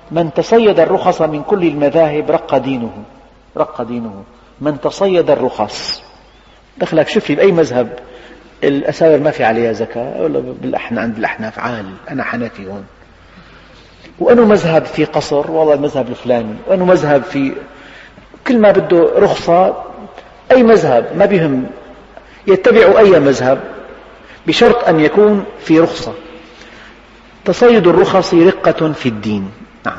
من تصيد الرخص من كل المذاهب رق دينه. من تصيد الرخص، دخلك شوف لي بأي مذهب الأساور ما في عليها زكاة، ولا عند الأحناف عال، أنا حنفي هون، وأنه مذهب في قصر، والله المذهب الفلاني، وأنه مذهب في كل ما بده رخصة، أي مذهب ما بهم، يتبع أي مذهب بشرط أن يكون في رخصة. تصيد الرخص رقة في الدين. نعم.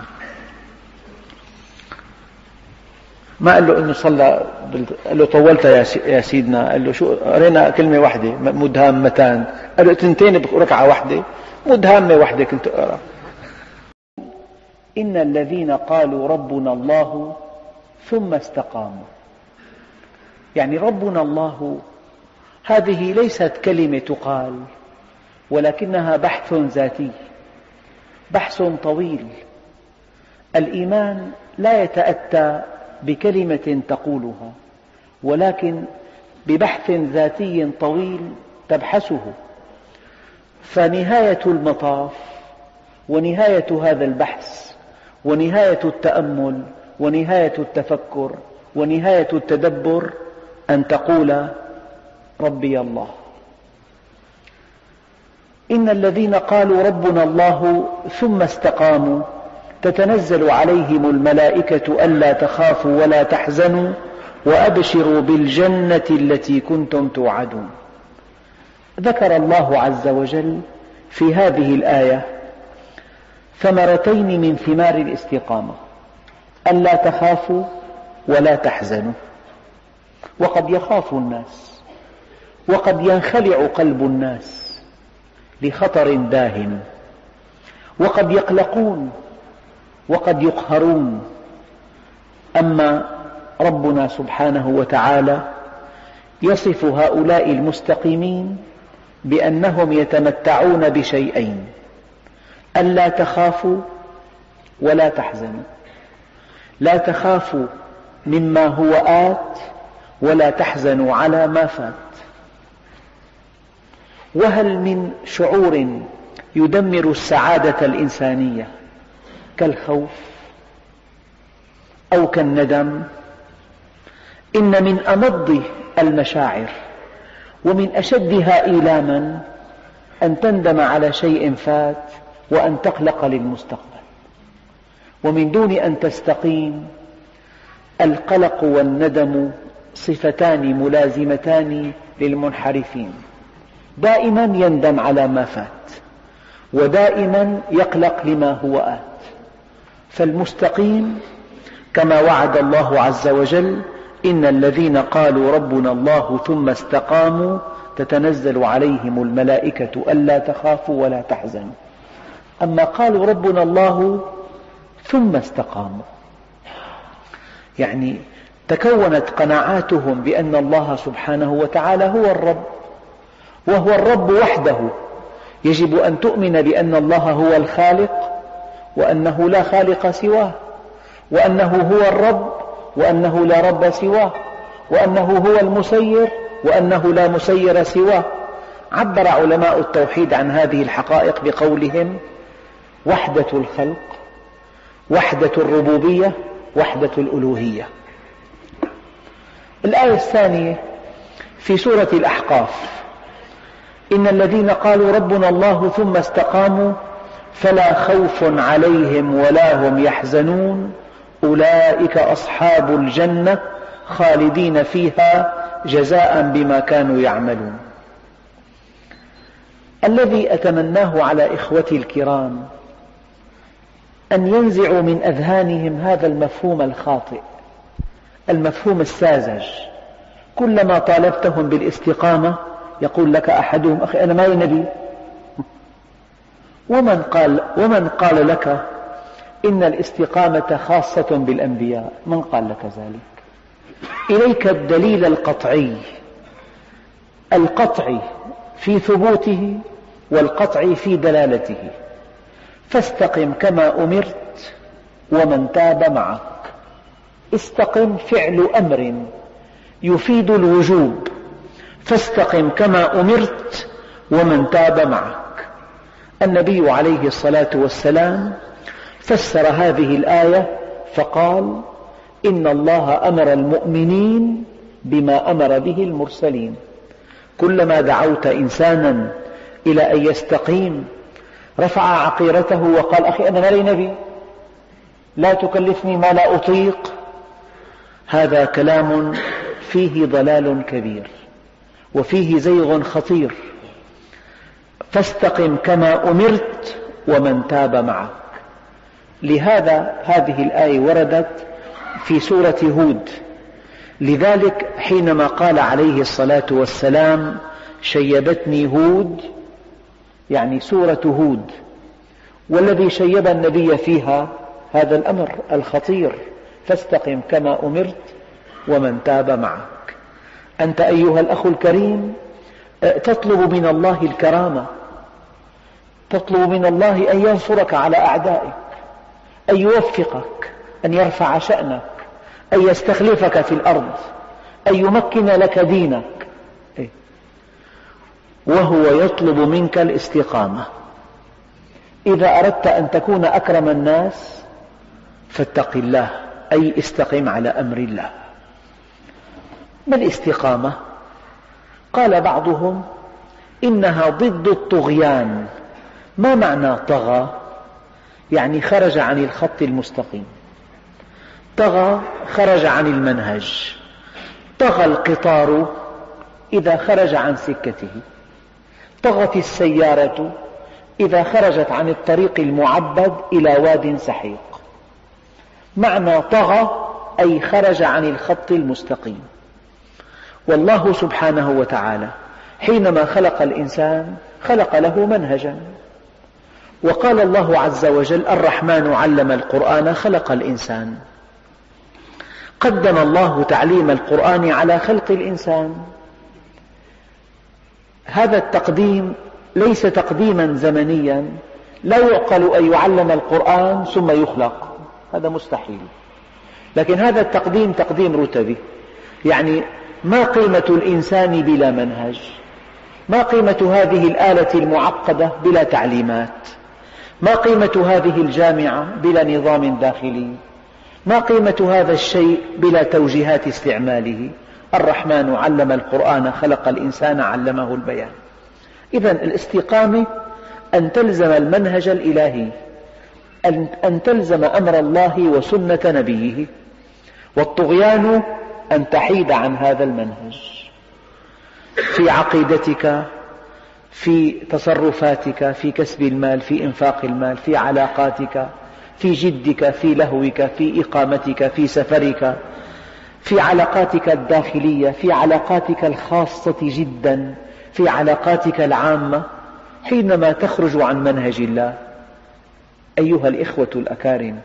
ما قال له إنه صلى قال له طولت يا سيدنا، قال له شو قرينا كلمة واحدة مدهامتان، قال له تنتين بركعة واحدة، مدهامة واحدة كنت أقرأ. إن الذين قالوا ربنا الله ثم استقاموا، يعني ربنا الله هذه ليست كلمة تقال، ولكنها بحث ذاتي، بحث طويل. الإيمان لا يتأتى بكلمة تقولها، ولكن ببحث ذاتي طويل تبحثه. فنهاية المطاف ونهاية هذا البحث ونهاية التأمل ونهاية التفكر ونهاية التدبر أن تقول ربي الله. إن الذين قالوا ربنا الله ثم استقاموا تتنزل عليهم الملائكة ألا تخافوا ولا تحزنوا وأبشروا بالجنة التي كنتم توعدون. ذكر الله عز وجل في هذه الآية ثمرتين من ثمار الاستقامة: ألا تخافوا ولا تحزنوا. وقد يخاف الناس، وقد ينخلع قلب الناس لخطر داهم، وقد يقلقون، وقد يقهرون. أما ربنا سبحانه وتعالى يصف هؤلاء المستقيمين بأنهم يتمتعون بشيئين: ألا تخافوا ولا تحزنوا. لا تخافوا مما هو آت، ولا تحزنوا على ما فات. وهل من شعور يدمر السعادة الإنسانية كالخوف أو كالندم؟ إن من أمض المشاعر ومن أشدها إيلاما أن تندم على شيء فات وأن تقلق للمستقبل. ومن دون أن تستقيم، القلق والندم صفتان ملازمتان للمنحرفين، دائما يندم على ما فات، ودائما يقلق لما هو آت. فالمستقيم كما وعد الله عز وجل: إن الذين قالوا ربنا الله ثم استقاموا تتنزل عليهم الملائكة ألا تخافوا ولا تحزنوا. أما قالوا ربنا الله ثم استقاموا، يعني تكونت قناعاتهم بأن الله سبحانه وتعالى هو الرب، وهو الرب وحده. يجب أن تؤمن بأن الله هو الخالق، وأنه لا خالق سواه، وأنه هو الرب، وأنه لا رب سواه، وأنه هو المسير، وأنه لا مسير سواه. عبر علماء التوحيد عن هذه الحقائق بقولهم: وحدة الخلق، وحدة الربوبية، وحدة الألوهية. الآية الثانية في سورة الأحقاف: إن الذين قالوا ربنا الله ثم استقاموا فلا خوف عليهم ولا هم يحزنون أولئك أصحاب الجنة خالدين فيها جزاء بما كانوا يعملون. الذي أتمناه على إخوتي الكرام أن ينزعوا من أذهانهم هذا المفهوم الخاطئ، المفهوم الساذج. كلما طالبتهم بالاستقامة يقول لك أحدهم: أخي أنا ما نبي. ومن قال لك إن الاستقامة خاصة بالأنبياء؟ من قال لك ذلك؟ إليك الدليل القطعي في ثبوته والقطعي في دلالته. فاستقم كما أمرت ومن تاب معك. استقم فعل أمر يفيد الوجوب، فاستقم كما أمرت ومن تاب معك. النبي عليه الصلاة والسلام فسر هذه الآية فقال: إن الله أمر المؤمنين بما أمر به المرسلين. كلما دعوت إنسانا إلى أن يستقيم رفع عقيرته وقال: أخي أنا مالي نبي، لا تكلفني ما لا أطيق. هذا كلام فيه ضلال كبير وفيه زيغ خطير. فاستقم كما أمرت ومن تاب معك. لهذا هذه الآية وردت في سورة هود. لذلك حينما قال عليه الصلاة والسلام: شيبتني هود، يعني سورة هود، والذي شيب النبي فيها هذا الأمر الخطير: فاستقم كما أمرت ومن تاب معك. أنت أيها الأخ الكريم تطلب من الله الكرامة، تطلب من الله أن ينصرك على أعدائك، أن يوفقك، أن يرفع شأنك، أن يستخلفك في الأرض، أن يمكن لك دينك، وهو يطلب منك الاستقامة. إذا أردت أن تكون أكرم الناس فاتق الله، أي استقم على أمر الله. ما الاستقامة؟ قال بعضهم: إنها ضد الطغيان. ما معنى طغى؟ يعني خرج عن الخط المستقيم، طغى خرج عن المنهج. طغى القطار إذا خرج عن سكته، طغت السيارة إذا خرجت عن الطريق المعبد إلى واد سحيق. معنى طغى أي خرج عن الخط المستقيم. والله سبحانه وتعالى حينما خلق الإنسان خلق له منهجا، وقال الله عز وجل: الرحمن علم القرآن خلق الإنسان. قدم الله تعليم القرآن على خلق الإنسان. هذا التقديم ليس تقديما زمنيا، لا يعقل أن يعلم القرآن ثم يخلق، هذا مستحيل. لكن هذا التقديم تقديم رتبي، يعني ما قيمة الإنسان بلا منهج؟ ما قيمة هذه الآلة المعقدة بلا تعليمات؟ ما قيمة هذه الجامعة بلا نظام داخلي؟ ما قيمة هذا الشيء بلا توجيهات استعماله؟ الرحمن علم القرآن خلق الإنسان علمه البيان. إذن الاستقامة أن تلزم المنهج الإلهي، أن تلزم أمر الله وسنة نبيه. والطغيان أن تحيد عن هذا المنهج في عقيدتك، في تصرفاتك، في كسب المال، في إنفاق المال، في علاقاتك، في جدك، في لهوك، في إقامتك، في سفرك، في علاقاتك الداخلية، في علاقاتك الخاصة جدا، في علاقاتك العامة. حينما تخرج عن منهج الله أيها الإخوة الأكارم،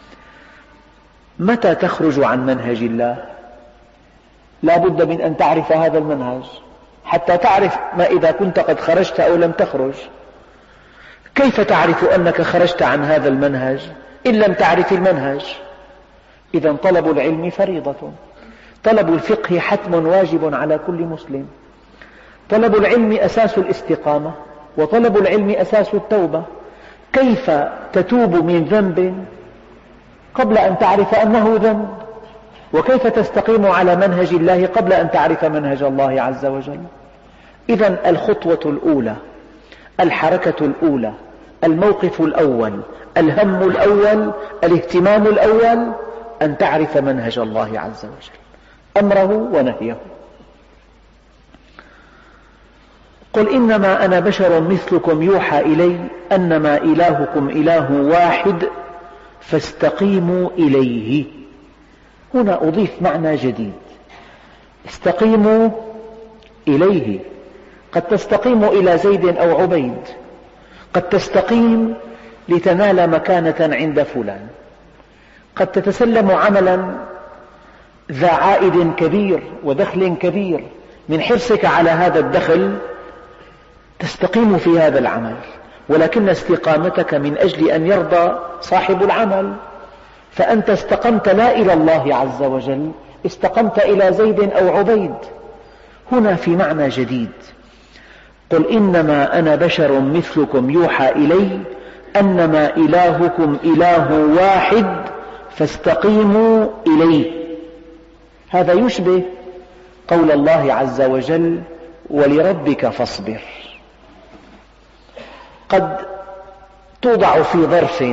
متى تخرج عن منهج الله؟ لا بد من أن تعرف هذا المنهج حتى تعرف ما إذا كنت قد خرجت أو لم تخرج. كيف تعرف أنك خرجت عن هذا المنهج إن لم تعرف المنهج؟ إذن طلب العلم فريضة، طلب الفقه حتم واجب على كل مسلم. طلب العلم أساس الاستقامة، وطلب العلم أساس التوبة. كيف تتوب من ذنب قبل أن تعرف أنه ذنب؟ وكيف تستقيم على منهج الله قبل أن تعرف منهج الله عز وجل؟ إذن الخطوة الأولى، الحركة الأولى، الموقف الأول، الهم الأول، الاهتمام الأول، أن تعرف منهج الله عز وجل، أمره ونهيه. قل إنما أنا بشر مثلكم يوحى إلي أنما إلهكم إله واحد فاستقيموا إليه. هنا أضيف معنى جديد: استقيموا إليه. قد تستقيم إلى زيد أو عبيد، قد تستقيم لتنال مكانة عند فلان، قد تتسلم عملا ذا عائد كبير ودخل كبير، من حرصك على هذا الدخل تستقيم في هذا العمل، ولكن استقامتك من أجل أن يرضى صاحب العمل. فأنت استقمت لا إلى الله عز وجل، استقمت إلى زيد أو عبيد. هنا في معنى جديد: قل إنما أنا بشر مثلكم يوحى إلي أنما إلهكم إله واحد فاستقيموا إليه. هذا يشبه قول الله عز وجل: ولربك فاصبر. قد توضع في ظرف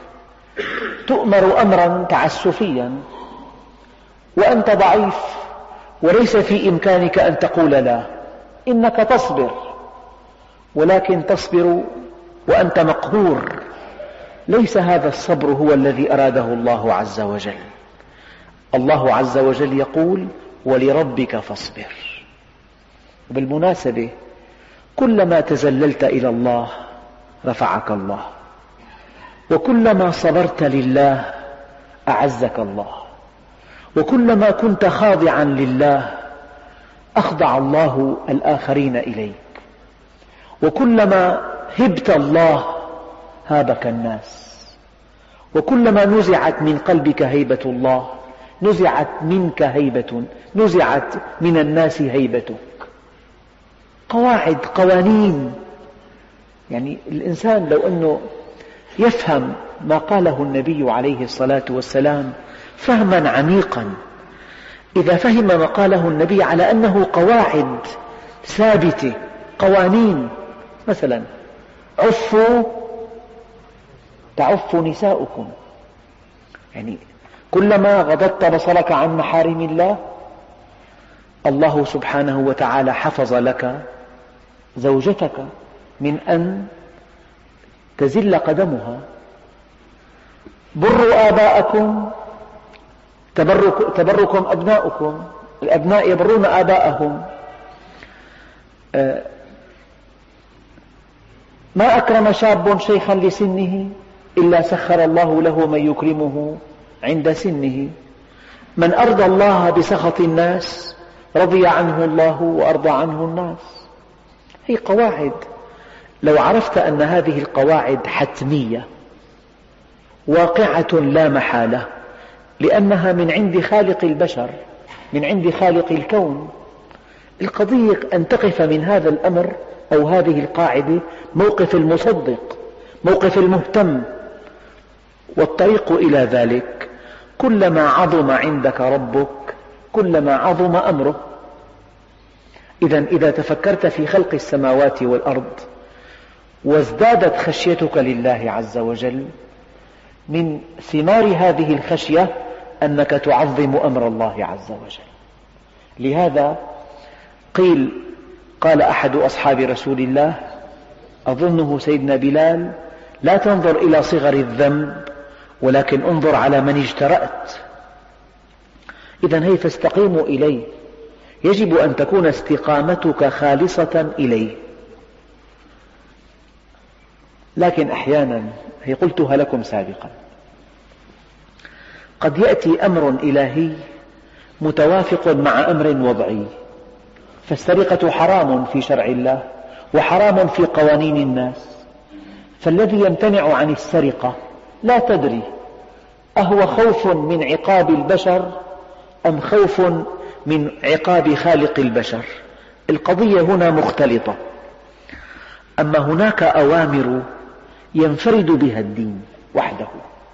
تؤمر أمرا تعسفيا وأنت ضعيف وليس في إمكانك أن تقول لا، إنك تصبر، ولكن تصبر وأنت مقهور. ليس هذا الصبر هو الذي أراده الله عز وجل. الله عز وجل يقول: ولربك فاصبر. بالمناسبة، كلما تذللت إلى الله رفعك الله، وكلما صبرت لله أعزك الله، وكلما كنت خاضعا لله أخضع الله الآخرين إليك، وكلما هبت الله هابك الناس، وكلما نزعت من قلبك هيبة الله نزعت منك هيبة، نزعت من الناس هيبتك. قواعد، قوانين. يعني الإنسان لو أنه يفهم ما قاله النبي عليه الصلاة والسلام فهما عميقا، إذا فهم ما قاله النبي على أنه قواعد ثابتة، قوانين، مثلا: عفوا تعف نساؤكم، يعني كلما غضضت بصرك عن محارم الله الله سبحانه وتعالى حفظ لك زوجتك من أن تزل قدمها. بروا آباءكم تبركم أبناؤكم، الأبناء يبرون آباءهم. ما أكرم شاب شيخا لسنه إلا سخر الله له من يكرمه عند سنه. من أرضى الله بسخط الناس رضي عنه الله وأرضى عنه الناس. هي قواعد، لو عرفت أن هذه القواعد حتمية واقعة لا محالة، لأنها من عند خالق البشر، من عند خالق الكون، القضية أن تقف من هذا الأمر أو هذه القاعدة موقف المصدق، موقف المهتم. والطريق إلى ذلك كلما عظم عندك ربك كلما عظم أمره. إذا تفكرت في خلق السماوات والأرض وازدادت خشيتك لله عز وجل، من ثمار هذه الخشية أنك تعظم أمر الله عز وجل. لهذا قال أحد أصحاب رسول الله أظنه سيدنا بلال: لا تنظر إلى صغر الذنب ولكن انظر على من اجترأت. إذن هي فاستقيموا إليه، يجب أن تكون استقامتك خالصة إليه. لكن أحيانا، هي قلتها لكم سابقا، قد يأتي أمر إلهي متوافق مع أمر وضعي، فالسرقة حرام في شرع الله وحرام في قوانين الناس، فالذي يمتنع عن السرقة لا تدري أهو خوف من عقاب البشر أم خوف من عقاب خالق البشر. القضية هنا مختلطة. أما هناك أوامر ينفرد بها الدين وحده،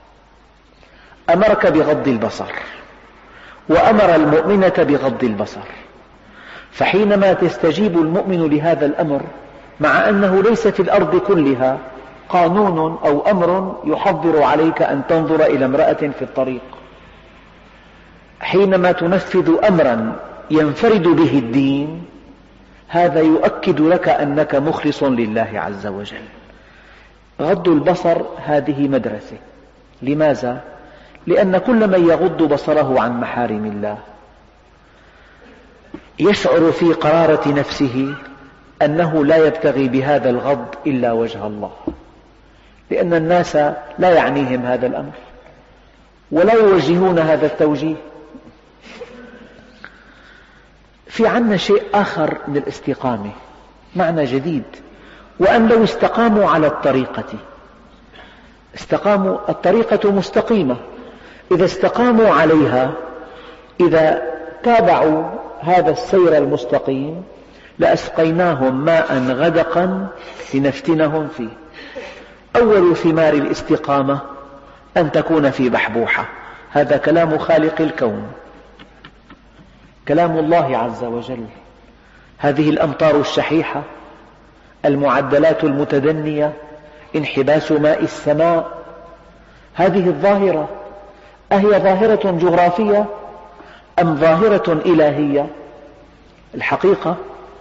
أمرك بغض البصر وأمر المؤمنة بغض البصر، فحينما تستجيب المؤمن لهذا الأمر مع أنه ليس في الأرض كلها قانون أو أمر يحضر عليك أن تنظر إلى امرأة في الطريق، حينما تنفذ أمرا ينفرد به الدين، هذا يؤكد لك أنك مخلص لله عز وجل. غض البصر هذه مدرسة. لماذا؟ لأن كل من يغض بصره عن محارم الله يشعر في قرارة نفسه أنه لا يبتغي بهذا الغض إلا وجه الله، لأن الناس لا يعنيهم هذا الأمر ولا يوجهون هذا التوجيه. في عنا شيء آخر من الاستقامة، معنى جديد، وأن لو استقاموا على الطريقة، الطريقة مستقيمة، إذا استقاموا عليها، إذا تابعوا هذا السير المستقيم لأسقيناهم ماء غدقا لنفتنهم فيه. أول ثمار الاستقامة أن تكون في بحبوحة. هذا كلام خالق الكون، كلام الله عز وجل. هذه الأمطار الشحيحة، المعدلات المتدنية، انحباس ماء السماء، هذه الظاهرة أهي ظاهرة جغرافية أم ظاهرة إلهية؟ الحقيقة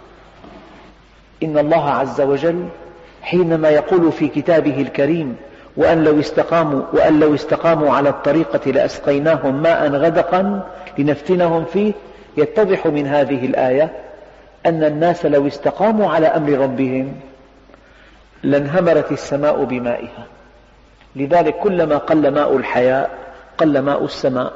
إن الله عز وجل حينما يقول في كتابه الكريم وأن لو استقاموا على الطريقة لأسقيناهم ماء غدقا لنفتنهم فيه، يتضح من هذه الآية أن الناس لو استقاموا على أمر ربهم لانهمرت السماء بمائها. لذلك كلما قل ماء الحياة قل ماء السماء،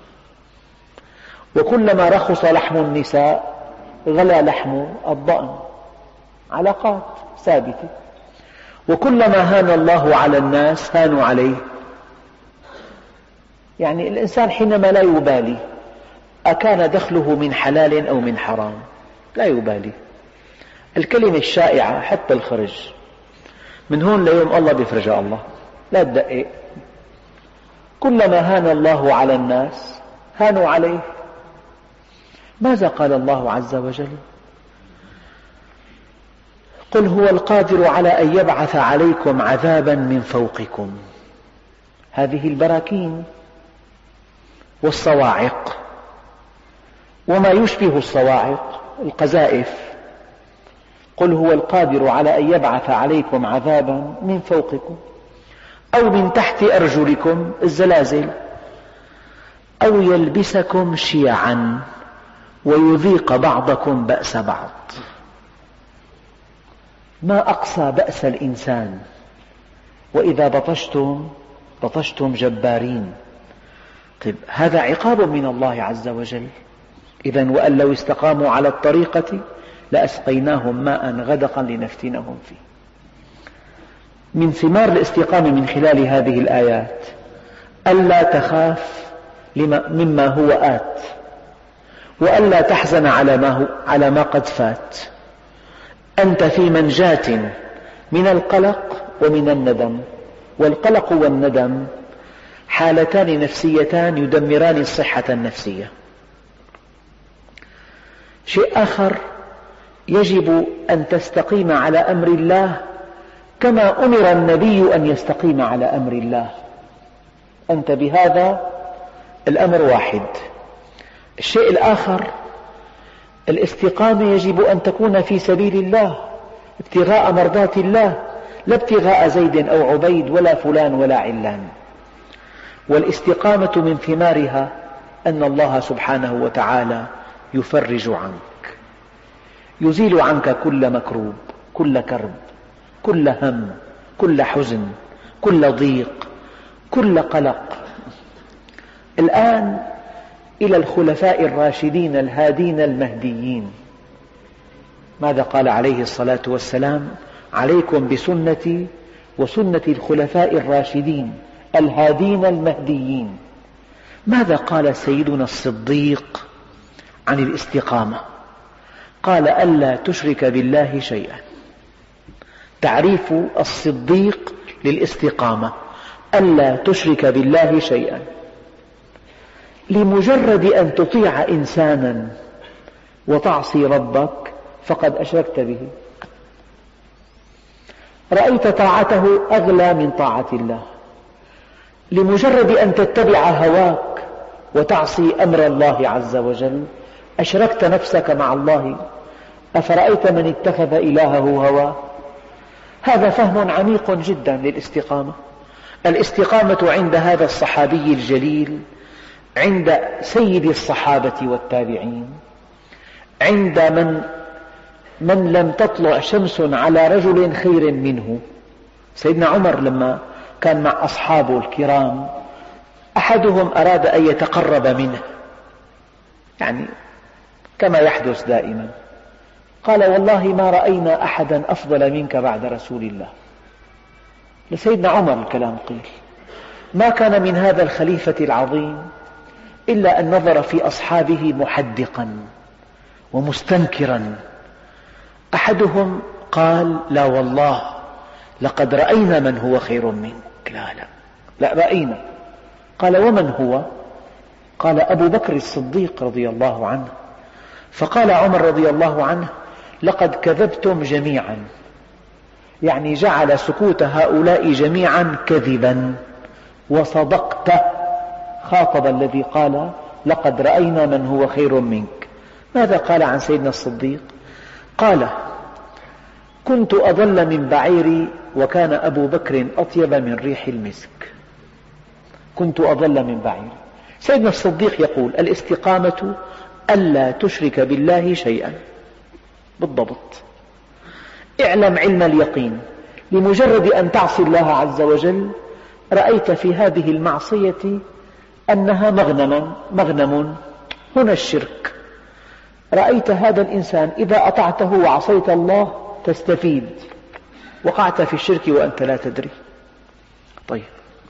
وكلما رخص لحم النساء غلا لحم الضأن. علاقات ثابتة. وكلما هان الله على الناس هانوا عليه. يعني الإنسان حينما لا يبالي أكان دخله من حلال أو من حرام، لا يبالي. الكلمة الشائعة حتى الخرج، من هون ليوم الله بيفرجها الله، لا تدقق. كلما هان الله على الناس هانوا عليه. ماذا قال الله عز وجل؟ قل هو القادر على أن يبعث عليكم عذابا من فوقكم. هذه البراكين والصواعق وما يشبه الصواعق، القذائف. قل هو القادر على أن يبعث عليكم عذابا من فوقكم أو من تحت أرجلكم، الزلازل، أو يلبسكم شيعا ويذيق بعضكم بأس بعض. ما أقصى بأس الإنسان، وإذا بطشتم جبارين. طيب هذا عقاب من الله عز وجل. إذن وأن لو استقاموا على الطريقة لأسقيناهم ماء غدقا لنفتنهم فيه. من ثمار الاستقامة من خلال هذه الآيات ألا تخاف مما هو آت، وألا تحزن على ما قد فات. أنت في منجاة من القلق ومن الندم. والقلق والندم حالتان نفسيتان يدمران الصحة النفسية. شيء آخر، يجب أن تستقيم على أمر الله كما أمر النبي أن يستقيم على أمر الله. أنت بهذا الأمر واحد. الشيء الآخر، الاستقامة يجب أن تكون في سبيل الله ابتغاء مرضات الله، لا ابتغاء زيد أو عبيد ولا فلان ولا علان. والاستقامة من ثمارها أن الله سبحانه وتعالى يفرج عنك، يزيل عنك كل مكروب، كل كرب، كل هم، كل حزن، كل ضيق، كل قلق. الآن إلى الخلفاء الراشدين الهادين المهديين، ماذا قال عليه الصلاة والسلام؟ عليكم بسنتي وسنة الخلفاء الراشدين الهادين المهديين. ماذا قال سيدنا الصديق عن الاستقامة؟ قال ألا تشرك بالله شيئا. تعريف الصديق للاستقامة ألا تشرك بالله شيئا. لمجرد أن تطيع إنسانا وتعصي ربك فقد أشركت به. رأيت طاعته أغلى من طاعة الله. لمجرد أن تتبع هواك وتعصي أمر الله عز وجل أشركت نفسك مع الله. أفرأيت من اتخذ إلهه هواه؟ هذا فهم عميق جدا للاستقامة. الاستقامة عند هذا الصحابي الجليل، عند سيد الصحابة والتابعين، عند من لم تطلع شمس على رجل خير منه. سيدنا عمر لما كان مع أصحابه الكرام، أحدهم أراد أن يتقرب منه، يعني كما يحدث دائما، قال والله ما رأينا أحدا أفضل منك بعد رسول الله. لسيدنا عمر الكلام قيل. ما كان من هذا الخليفة العظيم إلا أن نظر في أصحابه محدقا ومستنكرا. أحدهم قال لا والله لقد رأينا من هو خير منك. لا رأينا. قال ومن هو؟ قال أبو بكر الصديق رضي الله عنه. فقال عمر رضي الله عنه لقد كذبتم جميعا، يعني جعل سكوت هؤلاء جميعا كذبا، وصدقت، خاطب الذي قال لقد رأينا من هو خير منك. ماذا قال عن سيدنا الصديق؟ قال كنت أضل من بعيري وكان أبو بكر أطيب من ريح المسك. كنت أضل من بعيري. سيدنا الصديق يقول الاستقامة ألا تشرك بالله شيئا، بالضبط. اعلم علم اليقين، لمجرد أن تعصي الله عز وجل رأيت في هذه المعصية أنها مغنم، هنا الشرك. رأيت هذا الإنسان إذا أطعته وعصيت الله تستفيد، وقعت في الشرك وأنت لا تدري. طيب،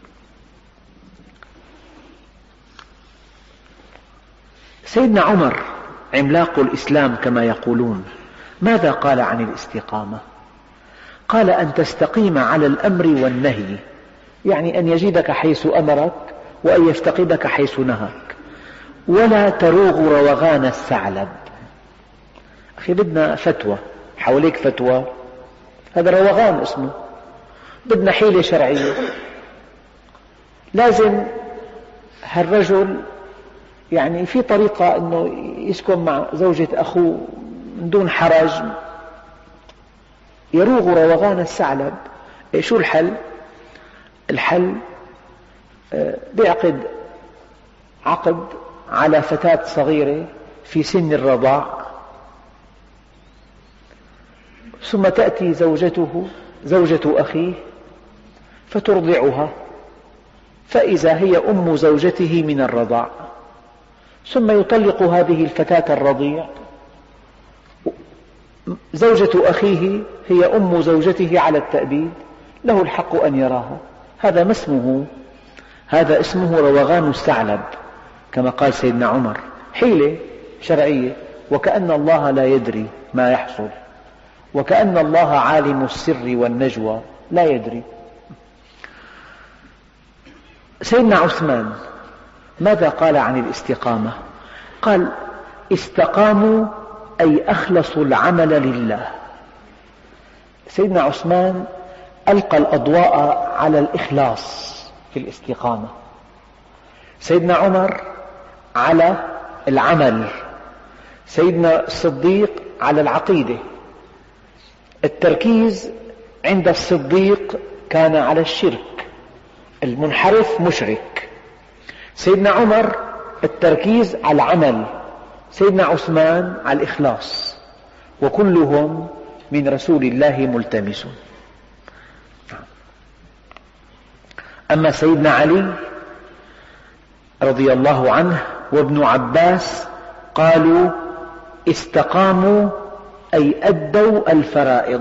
سيدنا عمر عملاق الإسلام كما يقولون، ماذا قال عن الاستقامة؟ قال أن تستقيم على الأمر والنهي، يعني أن يجدك حيث أمرك وأن يفتقدك حيث نهاك، ولا تروغ روغان الثعلب. أخي بدنا فتوى، حواليك فتوى، هذا روغان اسمه. بدنا حيلة شرعية، لازم هالرجل يعني في طريقة أنه يسكن مع زوجة أخوه من دون حرج، يروغ روغان الثعلب. شو الحل؟ الحل بيعقد عقد على فتاة صغيرة في سن الرضاع، ثم تأتي زوجة أخيه فترضعها، فإذا هي أم زوجته من الرضاع، ثم يطلق هذه الفتاة الرضيع. زوجة أخيه هي أم زوجته على التأبيد، له الحق أن يراها. هذا ما اسمه؟ هذا اسمه روغان الثعلب كما قال سيدنا عمر، حيلة شرعية، وكأن الله لا يدري ما يحصل، وكأن الله عالم السر والنجوى لا يدري. سيدنا عثمان ماذا قال عن الاستقامة؟ قال استقاموا أي أخلصوا العمل لله. سيدنا عثمان ألقى الأضواء على الإخلاص في الاستقامة، سيدنا عمر على العمل، سيدنا الصديق على العقيدة. التركيز عند الصديق كان على الشرك، المنحرف مشرك. سيدنا عمر التركيز على العمل، سيدنا عثمان على الإخلاص، وكلهم من رسول الله ملتمسون. أما سيدنا علي رضي الله عنه وابن عباس قالوا استقاموا أي أدوا الفرائض.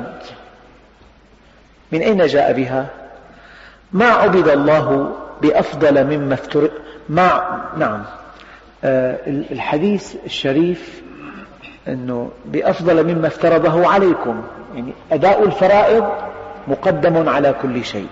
من أين جاء بها؟ ما عبد الله بأفضل مما افترض. نعم، الحديث الشريف أنه بأفضل مما افترضه عليكم، يعني أداء الفرائض مقدم على كل شيء.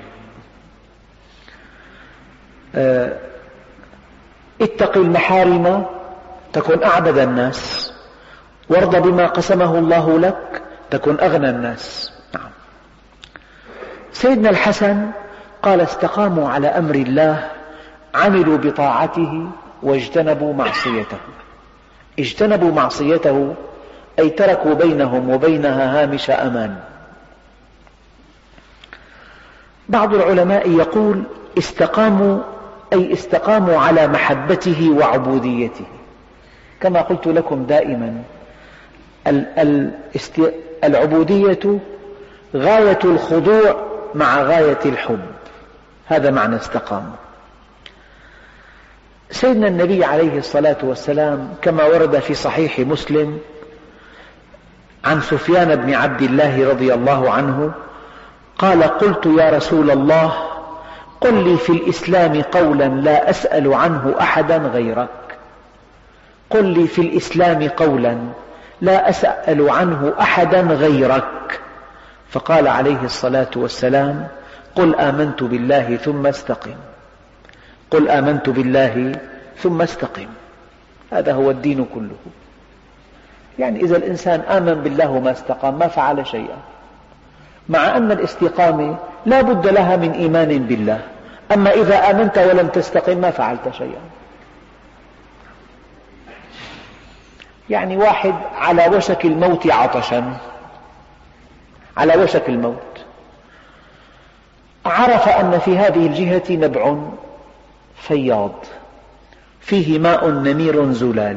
اتق المحارم تكن أعبد الناس، وارض بما قسمه الله لك تكن أغنى الناس. نعم. سيدنا الحسن قال استقاموا على أمر الله، عملوا بطاعته واجتنبوا معصيته. اجتنبوا معصيته أي تركوا بينهم وبينها هامش أمان. بعض العلماء يقول استقاموا أي استقاموا على محبته وعبوديته. كما قلت لكم دائما العبودية غاية الخضوع مع غاية الحب، هذا معنى استقاموا. سيدنا النبي عليه الصلاة والسلام كما ورد في صحيح مسلم عن سفيان بن عبد الله رضي الله عنه قال قلت يا رسول الله قل لي في الإسلام قولا لا أسأل عنه أحدا غيرك. قل لي في الإسلام قولا لا أسأل عنه أحدا غيرك. فقال عليه الصلاة والسلام: قل آمنت بالله ثم استقم. قل آمنت بالله ثم استقم. هذا هو الدين كله. يعني إذا الإنسان آمن بالله وما استقام ما فعل شيئا، مع أن الاستقامة لا بد لها من إيمان بالله. أما إذا آمنت ولم تستقم ما فعلت شيئا. يعني واحد على وشك الموت عطشا، على وشك الموت، عرف أن في هذه الجهة نبع فياض فيه ماء نمير زلال،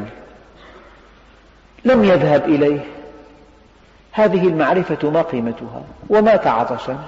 لم يذهب إليه. هذه المعرفة ما قيمتها؟ ومات عطشا.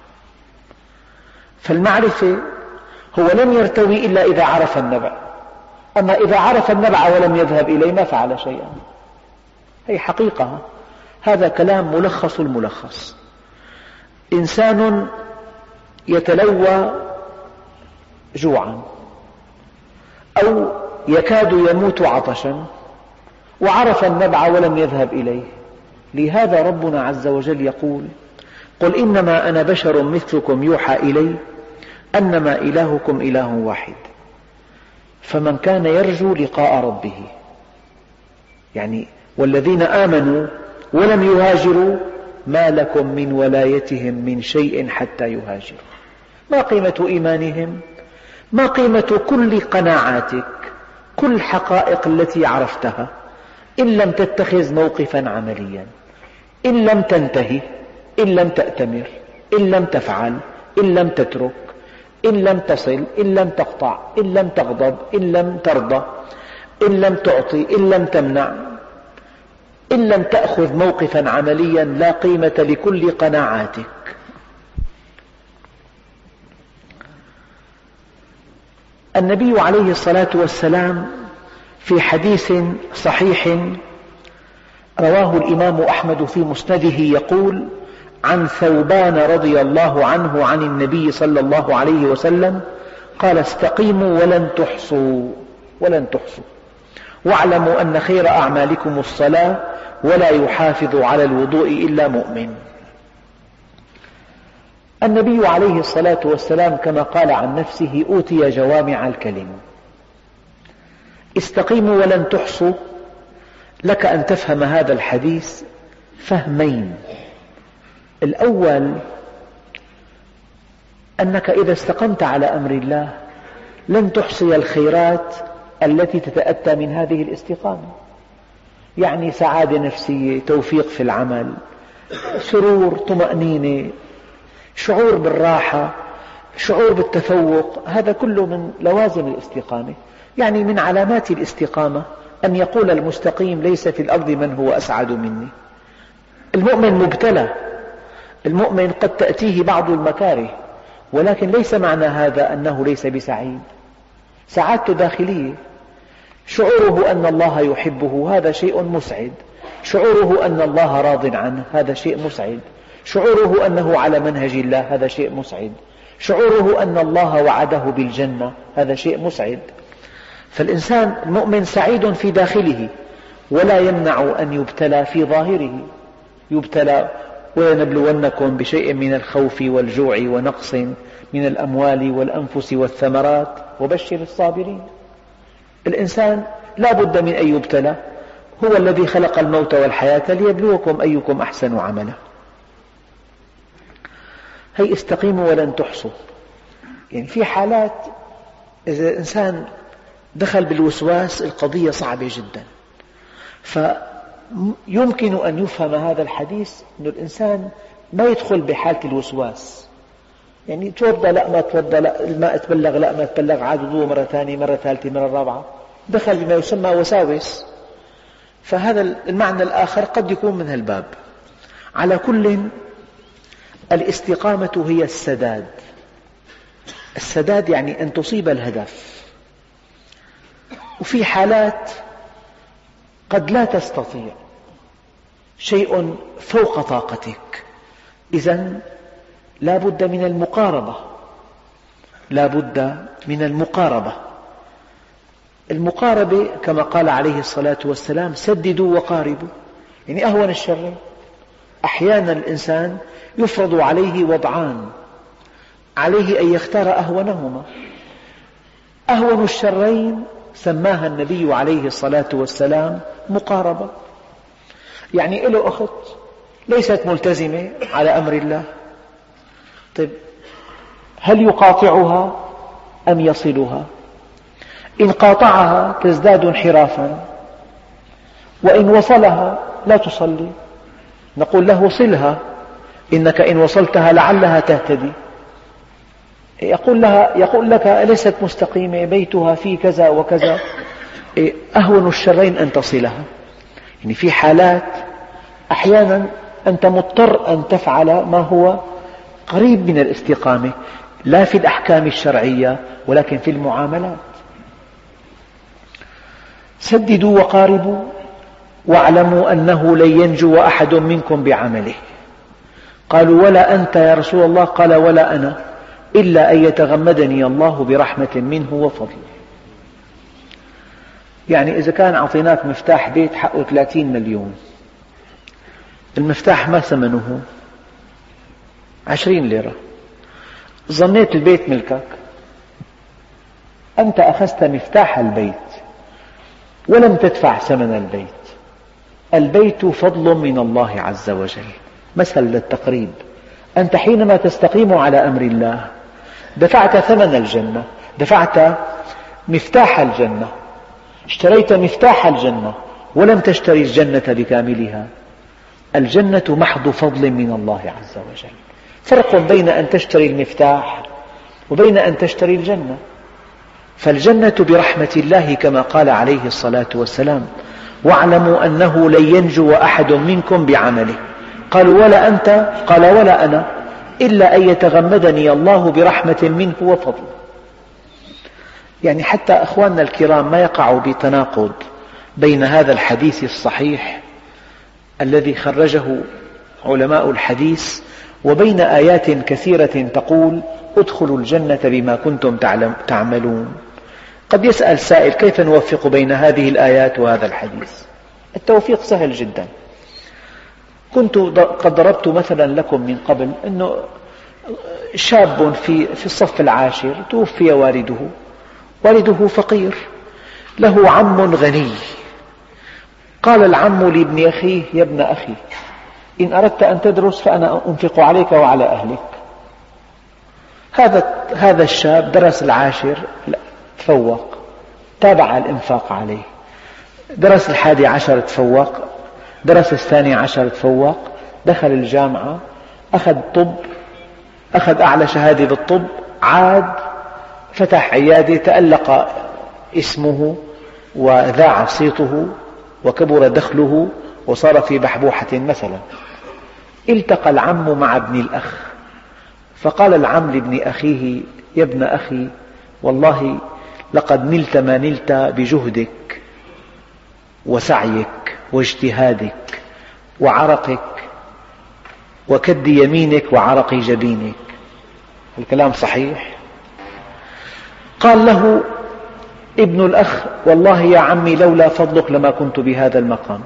فالمعرفة هو لم يرتوي إلا إذا عرف النبع. أما إذا عرف النبع ولم يذهب إليه ما فعل شيئا. هي حقيقة. هذا كلام ملخص الملخص. إنسان يتلوى جوعا أو يكاد يموت عطشا وعرف النبع ولم يذهب إليه. لهذا ربنا عز وجل يقول: قل إنما أنا بشر مثلكم يوحى إلي أنما إلهكم إله واحد فمن كان يرجو لقاء ربه. يعني والذين آمنوا ولم يهاجروا ما لكم من ولايتهم من شيء حتى يهاجروا. ما قيمة إيمانهم؟ ما قيمة كل قناعاتك، كل الحقائق التي عرفتها، إن لم تتخذ موقفا عمليا، إن لم تنتهي، إن لم تأتمر، إن لم تفعل، إن لم تترك، إن لم تصل، إن لم تقطع، إن لم تغضب، إن لم ترضى، إن لم تعطي، إن لم تمنع، إن لم تأخذ موقفا عمليا لا قيمة لكل قناعاتك. النبي عليه الصلاة والسلام في حديث صحيح رواه الإمام أحمد في مسنده يقول: عن ثوبان رضي الله عنه عن النبي صلى الله عليه وسلم قال: استقيموا ولن تحصوا واعلموا أن خير أعمالكم الصلاة ولا يحافظ على الوضوء إلا مؤمن. النبي عليه الصلاة والسلام كما قال عن نفسه أوتي جوامع الكلم. استقيموا ولن تحصوا، لك أن تفهم هذا الحديث فهمين. الأول أنك إذا استقمت على أمر الله لن تحصي الخيرات التي تتأتى من هذه الاستقامة. يعني سعادة نفسية، توفيق في العمل، سرور، طمأنينة، شعور بالراحة، شعور بالتفوق، هذا كله من لوازم الاستقامة. يعني من علامات الاستقامة أن يقول المستقيم: ليس في الأرض من هو أسعد مني. المؤمن مبتلى، المؤمن قد تأتيه بعض المكاره، ولكن ليس معنى هذا أنه ليس بسعيد. سعادته داخلية، شعوره أن الله يحبه هذا شيء مسعد، شعوره أن الله راض عنه هذا شيء مسعد، شعوره أنه على منهج الله هذا شيء مسعد، شعوره أن الله وعده بالجنة هذا شيء مسعد. فالإنسان المؤمن سعيد في داخله، ولا يمنع أن يبتلى في ظاهره. يبتلى: ولنبلونكم بشيء من الخوف والجوع ونقص من الأموال والأنفس والثمرات وبشر الصابرين. الإنسان لا بد من أن يبتلى. هو الذي خلق الموت والحياة ليبلوكم أيكم أحسن عملا. هي استقيموا ولن تحصوا. يعني في حالات إذا الإنسان دخل بالوسواس القضية صعبة جدا. فيمكن أن يفهم هذا الحديث أن الإنسان ما يدخل بحالة الوسواس. يعني توضأ لا ما توضأ، لا الماء تبلغ لا ما تبلغ، عاد وضوء مرة ثانية مرة ثالثة مرة رابعة، دخل بما يسمى وساوس. فهذا المعنى الآخر قد يكون من هالباب. على كل، الاستقامة هي السداد. السداد يعني أن تصيب الهدف. وفي حالات قد لا تستطيع، شيء فوق طاقتك، إذن لا بد من المقاربة. لا بد من المقاربة. المقاربة كما قال عليه الصلاة والسلام: سددوا وقاربوا. يعني أهون الشرين. أحيانا الإنسان يفرض عليه وضعان، عليه أن يختار أهونهما. أهون الشرين سماها النبي عليه الصلاة والسلام مقاربة، يعني له أخت ليست ملتزمة على أمر الله، طيب هل يقاطعها أم يصلها؟ إن قاطعها تزداد انحرافا، وإن وصلها لا تصلي. نقول له صلها، إنك إن وصلتها لعلها تهتدي. يقول لك ليست مستقيمة، بيتها فيه كذا وكذا. أهون الشرين أن تصلها. يعني في حالات أحيانا أنت مضطر أن تفعل ما هو قريب من الاستقامة، لا في الأحكام الشرعية ولكن في المعاملات. سددوا وقاربوا واعلموا أنه لن ينجو أحد منكم بعمله. قالوا ولا أنت يا رسول الله؟ قال ولا أنا، إلا أن يتغمدني الله برحمة منه وفضل. يعني إذا كان أعطيناك مفتاح بيت حقه 30 مليون، المفتاح ما ثمنه 20 ليرة، ظنيت البيت ملكك، أنت أخذت مفتاح البيت ولم تدفع ثمن البيت. البيت فضل من الله عز وجل. مثل للتقريب، أنت حينما تستقيم على أمر الله دفعت ثمن الجنة، دفعت مفتاح الجنة، اشتريت مفتاح الجنة ولم تشتري الجنة بكاملها. الجنة محض فضل من الله عز وجل. فرق بين أن تشتري المفتاح وبين أن تشتري الجنة. فالجنة برحمة الله كما قال عليه الصلاة والسلام واعلموا أنه لن ينجو أحد منكم بعمله. قالوا ولا أنت؟ قال ولا أنا، إلا أن يتغمدني الله برحمة منه وفضل. يعني حتى أخواننا الكرام ما يقعوا بتناقض بين هذا الحديث الصحيح الذي خرجه علماء الحديث وبين آيات كثيرة تقول ادخلوا الجنة بما كنتم تعملون. قد يسأل سائل كيف نوفق بين هذه الآيات وهذا الحديث؟ التوفيق سهل جدا. كنت قد ضربت مثلا لكم من قبل أنه شاب في الصف العاشر توفي والده فقير، له عم غني. قال العم لابن أخيه يا ابن أخي إن أردت أن تدرس فأنا أنفق عليك وعلى أهلك. هذا الشاب درس العاشر تفوق، تابع الإنفاق عليه. درس 11 تفوق، درس 12 تفوق، دخل الجامعة، أخذ طب، أخذ أعلى شهادة بالطب، عاد فتح عيادة، تألق اسمه وذاع صيته وكبر دخله وصار في بحبوحة مثلا. التقى العم مع ابن الأخ، فقال العم لابن أخيه يا ابن أخي والله لقد نلت ما نلت بجهدك وسعيك واجتهادك وعرقك وكد يمينك وعرق جبينك. الكلام صحيح؟ قال له ابن الأخ والله يا عمي لولا فضلك لما كنت بهذا المقام.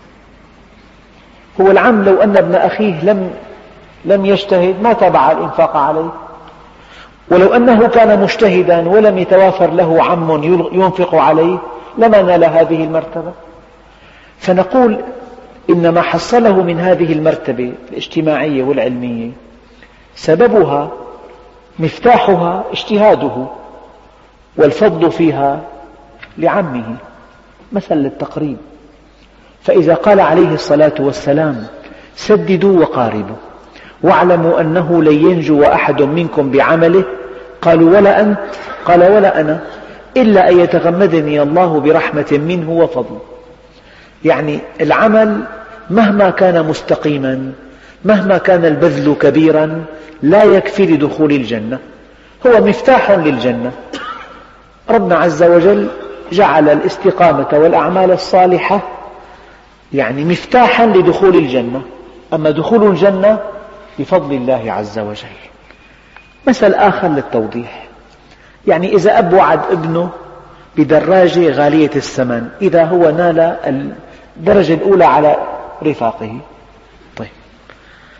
هو العم لو أن ابن أخيه لم يجتهد ما تابع الإنفاق عليه، ولو أنه كان مجتهدا ولم يتوافر له عم ينفق عليه لما نال هذه المرتبة. فنقول إن ما حصله من هذه المرتبة الاجتماعية والعلمية سببها مفتاحها اجتهاده، والفضل فيها لعمه. مثل للتقريب. فإذا قال عليه الصلاة والسلام سددوا وقاربوا واعلموا أنه لن ينجو أحد منكم بعمله، قالوا ولا أنت؟ قال ولا أنا، إلا أن يتغمدني الله برحمة منه وفضل. يعني العمل مهما كان مستقيما، مهما كان البذل كبيرا، لا يكفي لدخول الجنة. هو مفتاح للجنة. ربنا عز وجل جعل الاستقامة والأعمال الصالحة يعني مفتاحا لدخول الجنة، أما دخول الجنة بفضل الله عز وجل. مثل آخر للتوضيح، يعني إذا أب وعد ابنه بدراجة غالية الثمن إذا هو نال الدرجة الأولى على رفاقه، طيب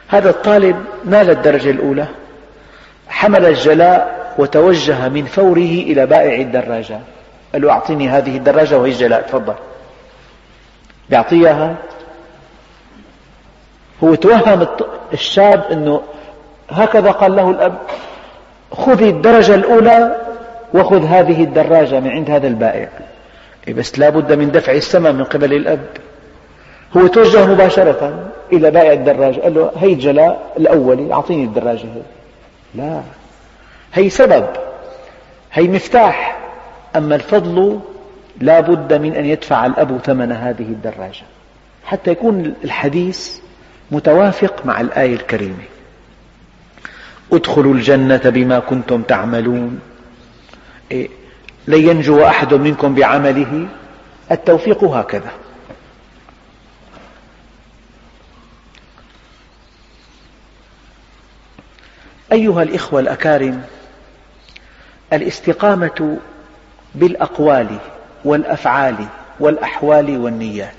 هذا الطالب نال الدرجة الأولى، حمل الجلاء وتوجه من فوره إلى بائع الدراجات، قال له أعطيني هذه الدراجة وهي الجلاء، تفضل. بيعطيها. هو توهم الشاب أنه هكذا قال له الأب: خذ الدرجة الأولى وخذ هذه الدراجة من عند هذا البائع. بس لا بد من دفع الثمن من قبل الأب. هو توجه مباشرة إلى بائع الدراجة، قال له: هي الجلاء الأولي، أعطيني الدراجة هي. لا، هي سبب، هي مفتاح، أما الفضل لا بد من أن يدفع الأب ثمن هذه الدراجة حتى يكون الحديث متوافق مع الآية الكريمة: ادخلوا الجنة بما كنتم تعملون. لن ينجو أحد منكم بعمله، التوفيق هكذا. أيها الإخوة الأكارم، الاستقامة بالأقوال والأفعال والأحوال والنيات.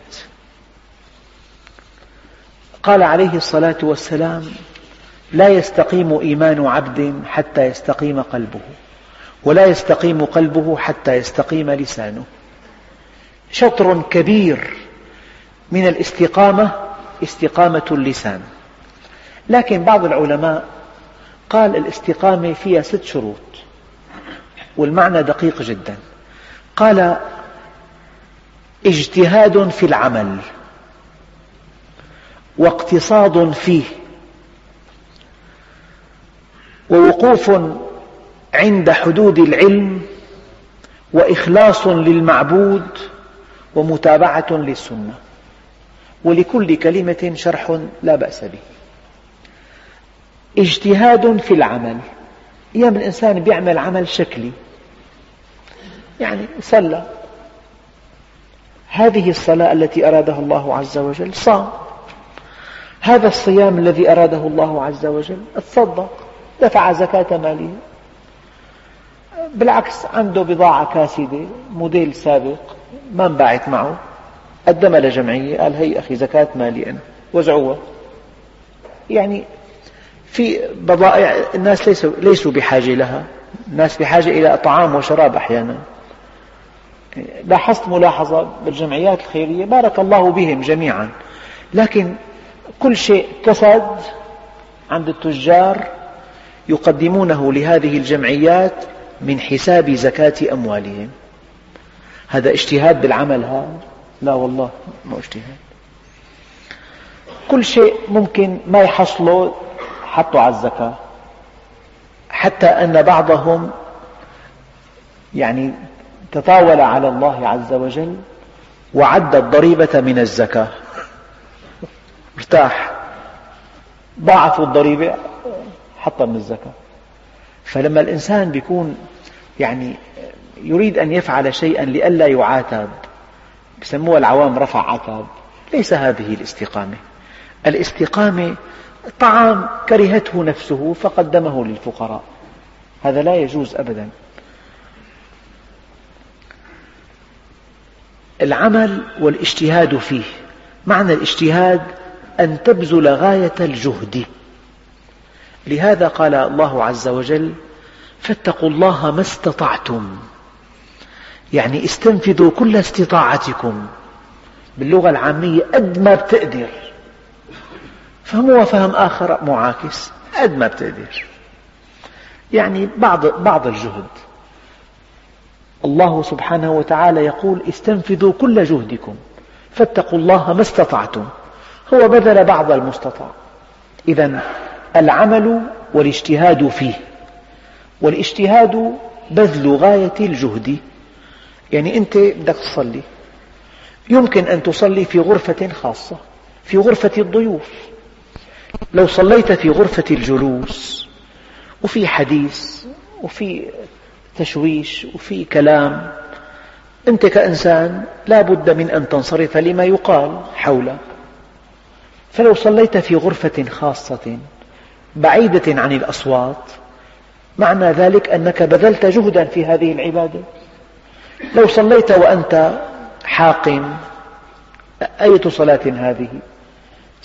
قال عليه الصلاة والسلام: لا يستقيم إيمان عبد حتى يستقيم قلبه، ولا يستقيم قلبه حتى يستقيم لسانه. شطر كبير من الاستقامة استقامة اللسان، لكن بعض العلماء قال الاستقامة فيها 6 شروط، والمعنى دقيق جدا. قال: اجتهاد في العمل، واقتصاد فيه، ووقوف عند حدود العلم، وإخلاص للمعبود، ومتابعة للسنة. ولكل كلمة شرح لا بأس به. اجتهاد في العمل، أيام الإنسان بيعمل عمل شكلي، يعني صلى، هذه الصلاة التي أرادها الله عز وجل، صام، هذا الصيام الذي أراده الله عز وجل، تصدق، دفع زكاة ماله. بالعكس، عنده بضاعة كاسدة موديل سابق ما انباعت معه، قدمها لجمعية، قال: هي أخي زكاة مالي أنا، وزعوها. يعني في بضائع الناس ليسوا بحاجة لها، الناس بحاجة إلى طعام وشراب أحيانا. لاحظت ملاحظة بالجمعيات الخيرية، بارك الله بهم جميعا، لكن كل شيء كسد عند التجار يقدمونه لهذه الجمعيات من حساب زكاة أموالهم. هذا اجتهاد بالعمل هذا؟ لا والله، ما اجتهاد. كل شيء ممكن ما يحصله حطوا على الزكاة، حتى أن بعضهم يعني تطاول على الله عز وجل وعد الضريبة من الزكاة، ارتاح، ضاعفوا الضريبة حطها من الزكاة. فلما الإنسان بيكون يعني يريد أن يفعل شيئا لئلا يعاتب، يسموها العوام رفع عتاب، ليس هذه الاستقامة. الاستقامة طعام كرهته نفسه فقدمه للفقراء، هذا لا يجوز أبدا. العمل والاجتهاد فيه، معنى الاجتهاد أن تبذل غاية الجهد. لهذا قال الله عز وجل: فاتقوا الله ما استطعتم، يعني استنفذوا كل استطاعتكم. باللغة العامية قد ما بتقدر، فهموا فهم آخر معاكس، قد ما بتقدر، يعني بعض الجهد. الله سبحانه وتعالى يقول: استنفذوا كل جهدكم فاتقوا الله ما استطعتم، هو بذل بعض المستطاع. إذن العمل والاجتهاد فيه، والاجتهاد بذل غاية الجهد. يعني أنت بدك تصلي، يمكن أن تصلي في غرفة خاصة، في غرفة الضيوف. لو صليت في غرفة الجلوس وفي حديث وفي تشويش وفي كلام، أنت كإنسان لا بد من أن تنصرف لما يقال حولك. فلو صليت في غرفة خاصة بعيدة عن الأصوات، معنى ذلك أنك بذلت جهدا في هذه العبادة. لو صليت وأنت حاقن، أية صلاة هذه؟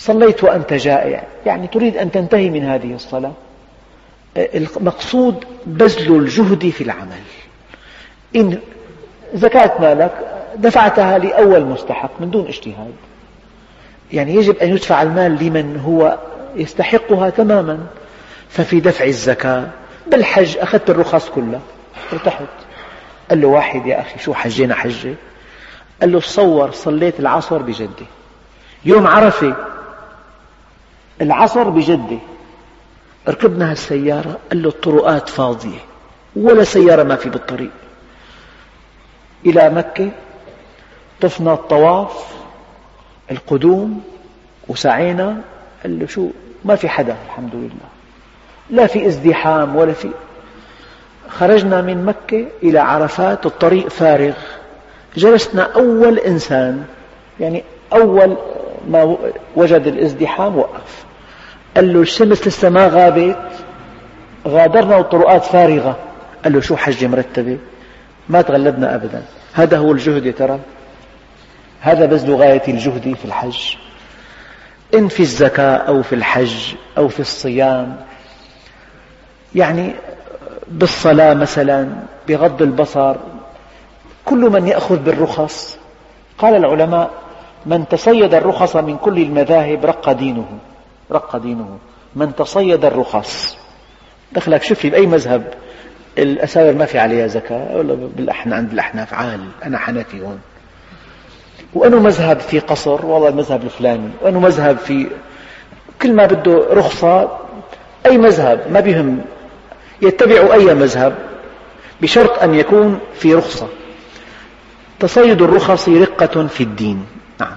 صليت وأنت جائع، يعني تريد أن تنتهي من هذه الصلاة. المقصود بذل الجهد في العمل. إن زكاة مالك دفعتها لأول مستحق من دون اجتهاد، يعني يجب أن يدفع المال لمن هو يستحقها تماما. ففي دفع الزكاة بالحج أخذت الرخص كلها، ارتحت. قال له واحد يا أخي شو حجينا حجة؟ قال له تصور صليت العصر بجدة، يوم عرفة العصر بجدة، ركبنا هالسيارة، قال له الطرقات فاضية ولا سيارة ما في بالطريق، إلى مكة طفنا الطواف القدوم وسعينا. قال له شو ما في حدا الحمد لله، لا في ازدحام ولا في. خرجنا من مكة إلى عرفات الطريق فارغ، جلسنا أول إنسان، يعني أول ما وجد الازدحام وقف. قال له الشمس لسه ما غابت، غادرنا والطرقات فارغة. قال له شو حجة مرتبة، ما تغلبنا أبدا. هذا هو الجهد يا ترى، هذا بذل غاية الجهد في الحج، إن في الزكاة أو في الحج أو في الصيام، يعني بالصلاة مثلا، بغض البصر. كل من يأخذ بالرخص، قال العلماء من تصيد الرخص من كل المذاهب رق دينه، رق دينه. من تصيد الرخص، دخلك شوف لي بأي مذهب الأساور ما في عليها زكاة، ولا عند الأحناف عال، أنا حنفي هون، وأنه مذهب في قصر، والله المذهب الفلاني، وأنه مذهب في كل ما بده رخصة. أي مذهب ما بيهم، يتبع أي مذهب بشرط أن يكون في رخصة. تصيد الرخص رقة في الدين. نعم.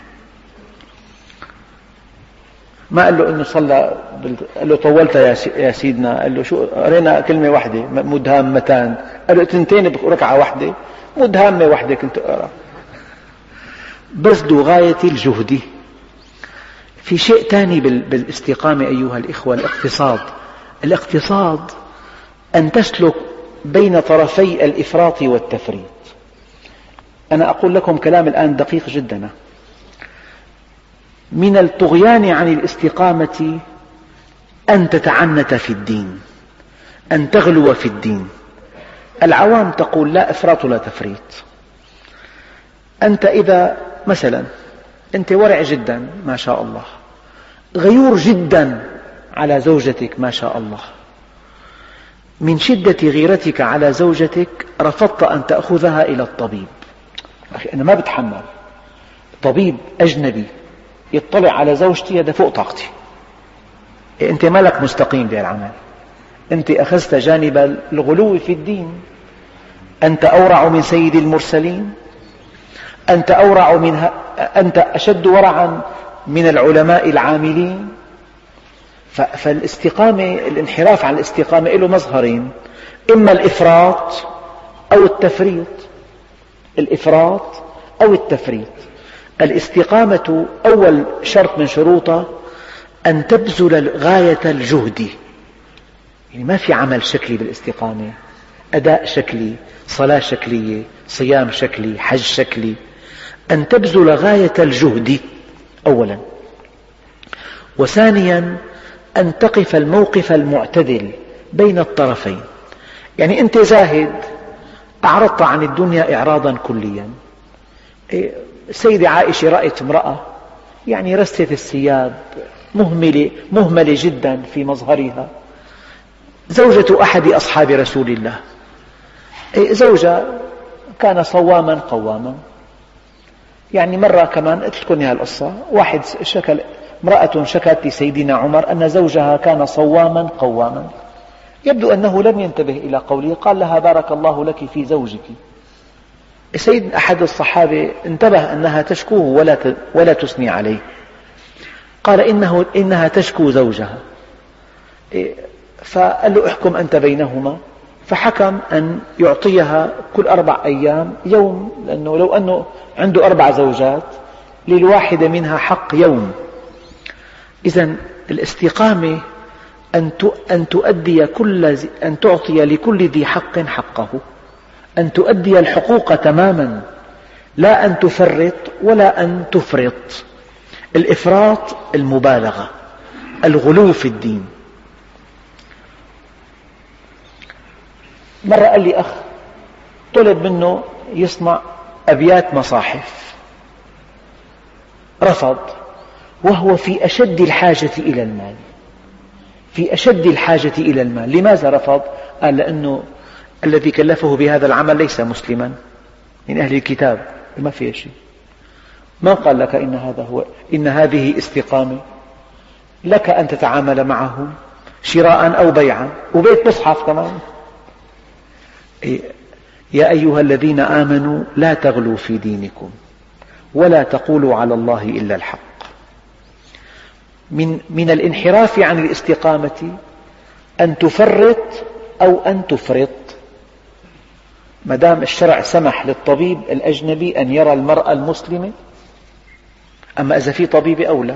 ما قال له إنه صلى قال له طولت يا سيدنا، قال له شو قرينا كلمة واحدة مدهامتان، قال له تنتين بركعة واحدة، مدهامة واحدة كنت أقرأ. بذل غاية الجهد. في شيء ثاني بالاستقامة أيها الإخوة، الاقتصاد. الاقتصاد أن تسلك بين طرفي الإفراط والتفريط. أنا أقول لكم كلام الآن دقيق جدا. من الطغيان عن الاستقامة أن تتعنت في الدين، أن تغلو في الدين. العوام تقول لا إفراط ولا تفريط. أنت إذا مثلا أنت ورع جدا ما شاء الله، غيور جدا على زوجتك ما شاء الله، من شدة غيرتك على زوجتك رفضت أن تأخذها إلى الطبيب. أخي أنا ما بتحمل طبيب أجنبي يطلع على زوجتي، هذا فوق طاقتي. أنت مالك مستقيم بالعمل، أنت أخذت جانب الغلو في الدين. أنت أورع من سيد المرسلين، أنت أنت أشد ورعا من العلماء العاملين. فالاستقامة، الانحراف عن الاستقامة له مظهرين، إما الإفراط أو التفريط. الإفراط أو التفريط. الاستقامة أول شرط من شروطها أن تبذل غاية الجهد، يعني ما في عمل شكلي بالاستقامة، أداء شكلي، صلاة شكلية، صيام شكلي، حج شكلي. أن تبذل غاية الجهد أولا. وثانيا أن تقف الموقف المعتدل بين الطرفين، يعني أنت زاهد أعرضت عن الدنيا إعراضا كليا. السيدة عائشة رأت امرأة يعني رست الثياب، مهملة جدا في مظهرها، زوجة أحد أصحاب رسول الله. زوجة كان صواما قواما. يعني مرة كمان قلت لكم هالقصة، واحد امرأة شكت لسيدنا عمر أن زوجها كان صواما قواما، يبدو أنه لم ينتبه إلى قوله، قال لها بارك الله لك في زوجك. سيد أحد الصحابة انتبه أنها تشكوه ولا تثني عليه، قال إنها تشكو زوجها. فقال له احكم أنت بينهما، فحكم أن يعطيها كل 4 أيام يوم، لأنه لو أنه عنده 4 زوجات للواحدة منها حق يوم. إذن الاستقامة أن تعطي لكل ذي حق حقه، أن تؤدي الحقوق تماما، لا أن تفرط ولا أن تفرط. الإفراط المبالغة، الغلو في الدين. مرة قال لي أخ طلب منه يصنع أبيات مصاحف، رفض، وهو في أشد الحاجة إلى المال، في أشد الحاجة إلى المال. لماذا رفض؟ قال لأنه الذي كلفه بهذا العمل ليس مسلما من أهل الكتاب، ما فيه شيء. ما قال لك إن هذه استقامة، لك أن تتعامل معهم شراء أو بيعا، وبيت مصحف كمان. يا أيها الذين آمنوا لا تغلوا في دينكم ولا تقولوا على الله إلا الحق. من الانحراف عن الاستقامة أن تفرط أو أن تفرط. ما دام الشرع سمح للطبيب الأجنبي أن يرى المرأة المسلمة، أما إذا في طبيب أولى،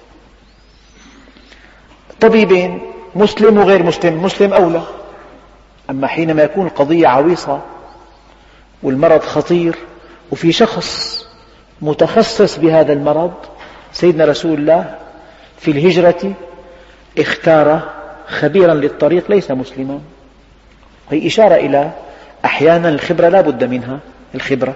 طبيبين مسلم وغير مسلم، مسلم أولى. أما حينما يكون القضية عويصة والمرض خطير وفي شخص متخصص بهذا المرض، سيدنا رسول الله في الهجرة اختار خبيرا للطريق ليس مسلما. هي إشارة إلى أحيانا الخبرة لا بد منها، الخبرة.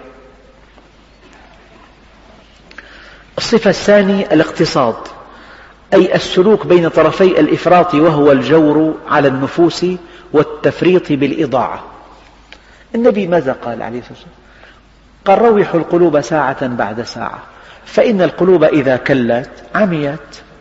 الصفة الثانية الاقتصاد، أي السلوك بين طرفي الإفراط، وهو الجور على النفوس والتفريط بالإضاعة. النبي ماذا قال عليه الصلاة والسلام؟ قال: روحوا القلوب ساعة بعد ساعة، فإن القلوب إذا كلت عميت.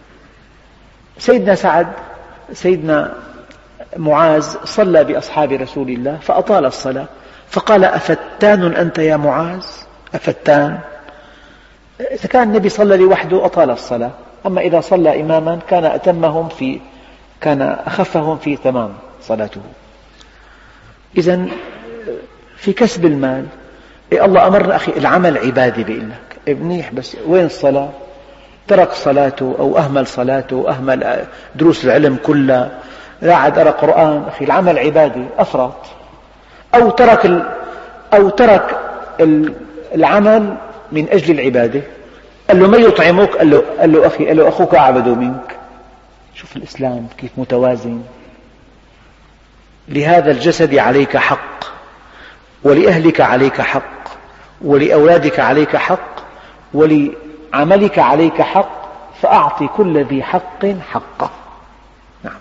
سيدنا معاذ صلى بأصحاب رسول الله فأطال الصلاة، فقال: أفتان أنت يا معاذ؟ أفتان؟ إذا كان النبي صلى لوحده أطال الصلاة، أما إذا صلى إماما كان أخفهم في تمام صلاته. إذن في كسب المال، الله أمرنا أخي، العمل عبادة، بيقول لك منيح، بس وين الصلاة؟ ترك صلاته أو أهمل صلاته أو أهمل دروس العلم كلها، قاعد أقرأ قرآن. أخي العمل عبادة، أفرط. أو ترك العمل من أجل العبادة. قال له: ما يطعمك؟ قال له أخي، قال له: أخوك أعبد منك. شوف الإسلام كيف متوازن. لهذا الجسد عليك حق، ولأهلك عليك حق، ولأولادك عليك حق، ولعملك عليك حق، فأعطي كل ذي حق حقه. نعم.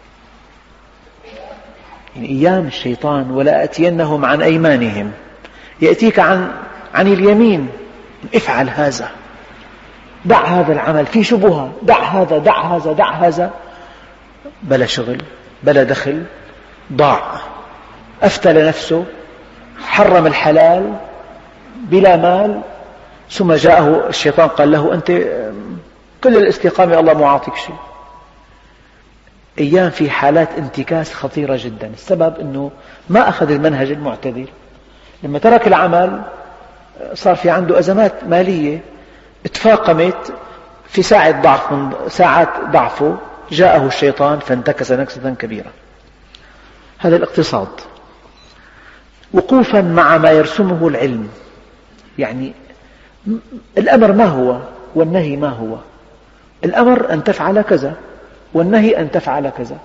يعني أيام الشيطان: ولا أتينهم عن أيمانهم، يأتيك عن اليمين، افعل هذا، دع هذا العمل، في شبهة، دع هذا، دع هذا، دع هذا، بلا شغل بلا دخل، ضاع، أفتل نفسه، حرم الحلال بلا مال، ثم جاءه الشيطان قال له: أنت كل الاستقامة الله ما أعطيك شيء. أيام في حالات انتكاس خطيرة جدا. السبب أنه ما أخذ المنهج المعتدل. لما ترك العمل صار في عنده أزمات مالية تفاقمت في ساعات ضعفه، جاءه الشيطان فانتكس نكسة كبيرة. هذا الاقتصاد. وقوفا مع ما يرسمه العلم، يعني الأمر ما هو والنهي ما هو. الأمر أن تفعل كذا، والنهي أن تفعل كذا.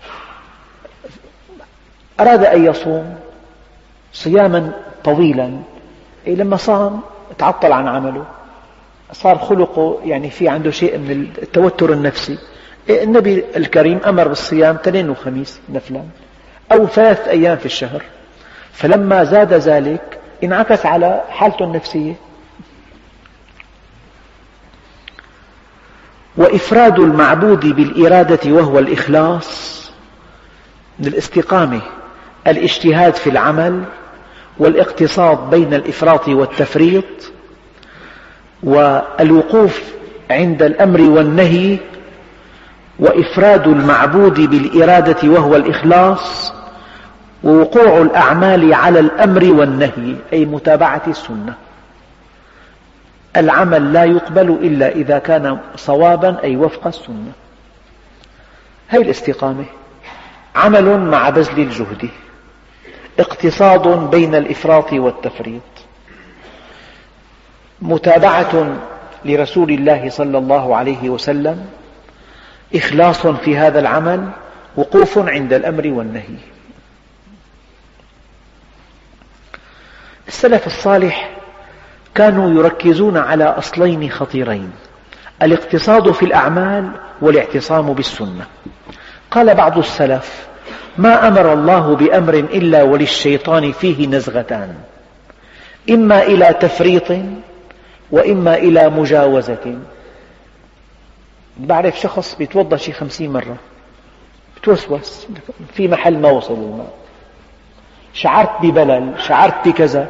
أراد أن يصوم صياما طويلا، لما صام تعطل عن عمله، صار خلقه يعني في عنده شيء من التوتر النفسي. النبي الكريم أمر بالصيام 2 وخميس نفلا، أو 3 أيام في الشهر، فلما زاد ذلك انعكس على حالته النفسية. وإفراد المعبود بالإرادة وهو الإخلاص من الاستقامة، الاجتهاد في العمل، والاقتصاد بين الإفراط والتفريط، والوقوف عند الأمر والنهي، وإفراد المعبود بالإرادة وهو الإخلاص، ووقوع الأعمال على الأمر والنهي، أي متابعة السنة. العمل لا يقبل إلا إذا كان صوابا، أي وفق السنة. هذه الاستقامة: عمل مع بذل الجهد، اقتصاد بين الإفراط والتفريط، متابعة لرسول الله صلى الله عليه وسلم، إخلاص في هذا العمل، وقوف عند الأمر والنهي. السلف الصالح كانوا يركزون على أصلين خطيرين: الاقتصاد في الأعمال والاعتصام بالسنة. قال بعض السلف: ما أمر الله بأمر إلا وللشيطان فيه نزغتان، إما إلى تفريط وإما إلى مجاوزة. بعرف شخص بيتوضأ شي 50 مرة، بتوسوس في محل ما وصل الماء، شعرت ببلل، شعرت بكذا.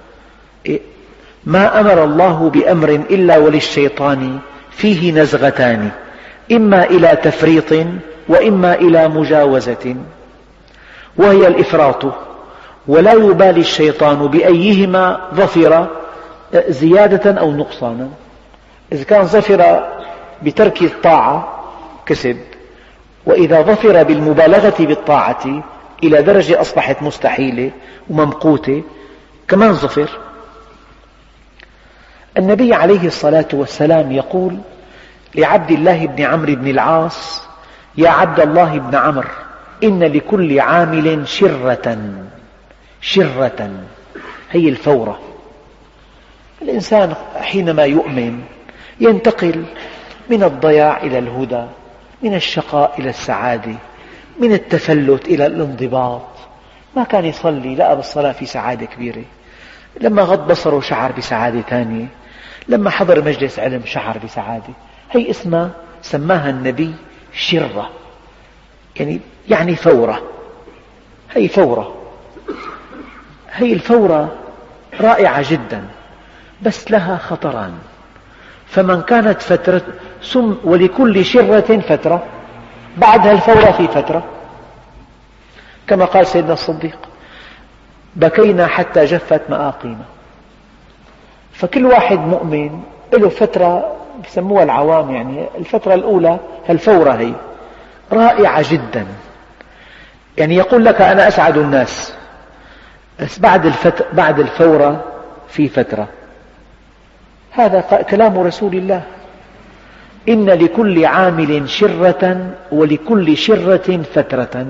ما أمر الله بأمر إلا وللشيطان فيه نزغتان، إما إلى تفريط وإما إلى مجاوزة، وهي الإفراط، ولا يبالي الشيطان بأيهما ظفر زيادة أو نقصانا. إذا كان ظفر بترك الطاعة كسب، وإذا ظفر بالمبالغة بالطاعة إلى درجة أصبحت مستحيلة وممقوتة كمان ظفر. النبي عليه الصلاة والسلام يقول لعبد الله بن عمرو بن العاص: يا عبد الله بن عمرو، إن لكل عامل شرة، هي الفورة. الإنسان حينما يؤمن ينتقل من الضياع إلى الهدى، من الشقاء إلى السعادة، من التفلت إلى الانضباط. ما كان يصلي، لقى بالصلاة في سعادة كبيرة، لما غض بصره شعر بسعادة ثانية، لما حضر مجلس علم شعر بسعادة. هي اسمها سماها النبي شرة، يعني فورة. هي فورة، هي الفورة رائعة جدا، بس لها خطران. فمن كانت فترة ولكل شرة فترة، بعدها الفورة في فترة، كما قال سيدنا الصديق: بكينا حتى جفت مآقينا. فكل واحد مؤمن له فترة يسموها العوام، يعني الفترة الأولى الفورة هي رائعة جدا، يعني يقول لك أنا أسعد الناس، بس بعد الفورة في فترة. هذا كلام رسول الله: إن لكل عامل شرة ولكل شرة فترة،